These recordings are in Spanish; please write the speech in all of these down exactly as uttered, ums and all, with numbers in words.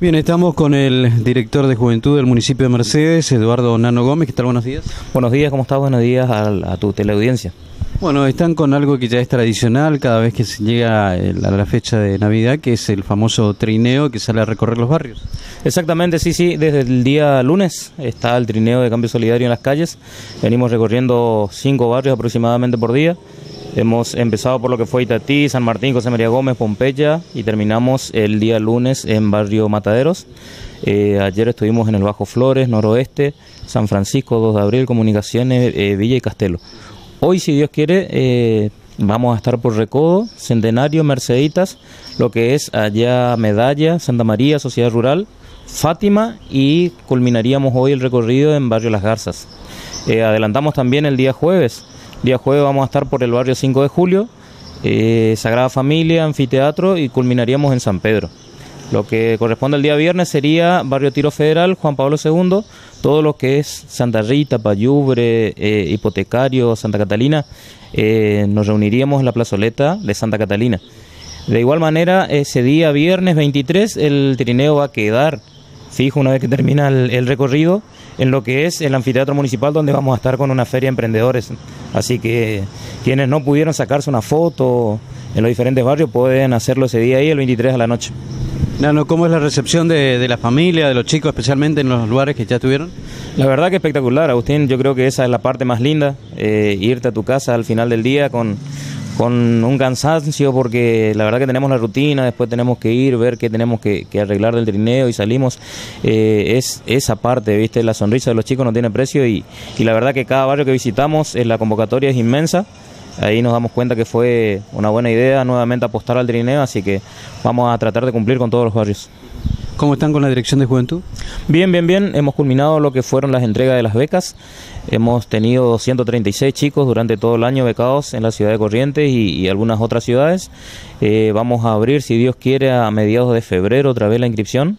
Bien, estamos con el director de Juventud del municipio de Mercedes, Eduardo Nano Gómez. ¿Qué tal? Buenos días. Buenos días, ¿cómo estás? Buenos días a, a tu teleaudiencia. Bueno, están con algo que ya es tradicional cada vez que se llega a la fecha de Navidad, que es el famoso trineo que sale a recorrer los barrios. Exactamente, sí, sí, desde el día lunes está el trineo de Cambio Solidario en las calles. Venimos recorriendo cinco barrios aproximadamente por día. Hemos empezado por lo que fue Itatí, San Martín, José María Gómez, Pompeya, y terminamos el día lunes en barrio Mataderos. Eh, ayer estuvimos en el Bajo Flores, Noroeste, San Francisco, dos de abril, Comunicaciones, eh, Villa y Castelo. Hoy, si Dios quiere, eh, vamos a estar por Recodo, Centenario, Merceditas, lo que es allá Medalla, Santa María, Sociedad Rural, Fátima, y culminaríamos hoy el recorrido en barrio Las Garzas. Eh, adelantamos también el día jueves. Día jueves vamos a estar por el barrio cinco de julio, eh, Sagrada Familia, Anfiteatro, y culminaríamos en San Pedro. Lo que corresponde al día viernes sería barrio Tiro Federal, Juan Pablo segundo, todo lo que es Santa Rita, Payubre, eh, Hipotecario, Santa Catalina, eh, nos reuniríamos en la plazoleta de Santa Catalina. De igual manera, ese día viernes veintitrés el trineo va a quedar fijo una vez que termina el, el recorrido en lo que es el anfiteatro municipal, donde vamos a estar con una feria de emprendedores. Así que quienes no pudieron sacarse una foto en los diferentes barrios pueden hacerlo ese día ahí, el veintitrés a la noche. Nano, ¿cómo es la recepción de, de la familia, de los chicos, especialmente en los lugares que ya tuvieron? La verdad que espectacular, Agustín. Yo creo que esa es la parte más linda, eh, irte a tu casa al final del día con... con un cansancio, porque la verdad que tenemos la rutina, después tenemos que ir, ver qué tenemos que, que arreglar del trineo y salimos. Eh, es esa parte, ¿viste? La sonrisa de los chicos no tiene precio, y, y la verdad que cada barrio que visitamos, eh, la convocatoria es inmensa. Ahí nos damos cuenta que fue una buena idea nuevamente apostar al trineo, así que vamos a tratar de cumplir con todos los barrios. ¿Cómo están con la dirección de Juventud? Bien, bien, bien. Hemos culminado lo que fueron las entregas de las becas. Hemos tenido ciento treinta y seis chicos durante todo el año becados en la ciudad de Corrientes y, y algunas otras ciudades. Eh, vamos a abrir, si Dios quiere, a mediados de febrero otra vez la inscripción.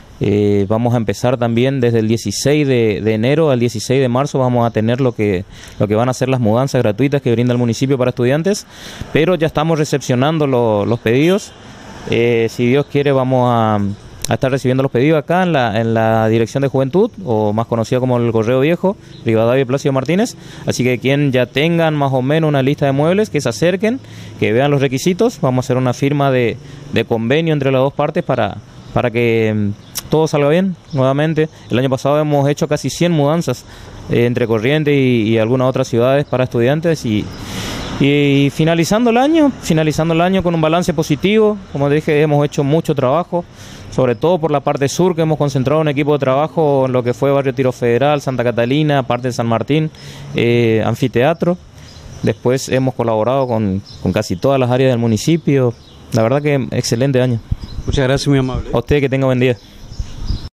Eh, vamos a empezar también desde el dieciséis de enero al dieciséis de marzo. Vamos a tener lo que, lo que van a ser las mudanzas gratuitas que brinda el municipio para estudiantes. Pero ya estamos recepcionando lo, los pedidos. Eh, si Dios quiere, vamos a... a estar recibiendo los pedidos acá en la, en la Dirección de Juventud, o más conocida como el Correo Viejo, Rivadavia y Plácido Martínez. Así que quien ya tengan más o menos una lista de muebles, que se acerquen, que vean los requisitos. Vamos a hacer una firma de, de convenio entre las dos partes para, para que um, todo salga bien nuevamente. El año pasado hemos hecho casi cien mudanzas eh, entre Corrientes y, y algunas otras ciudades para estudiantes, y Y finalizando el año, finalizando el año con un balance positivo. Como te dije, hemos hecho mucho trabajo, sobre todo por la parte sur, que hemos concentrado un equipo de trabajo en lo que fue barrio Tiro Federal, Santa Catalina, parte de San Martín, eh, Anfiteatro. Después hemos colaborado con, con casi todas las áreas del municipio. La verdad que excelente año. Muchas gracias, muy amable. A usted, que tenga buen día.